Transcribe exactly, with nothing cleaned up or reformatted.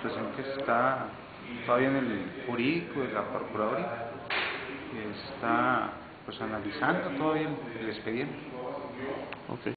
situación que está todavía en el jurídico de la Procuraduría, que está pues analizando todavía el, el expediente. Ok.